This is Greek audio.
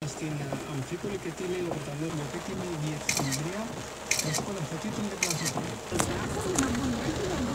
στην Αμφίπολη και τι λέει ο Πρωτανός Λιωτέκη, είναι η διευθύντρια των σχολαστατήτων και των ανθρώπων.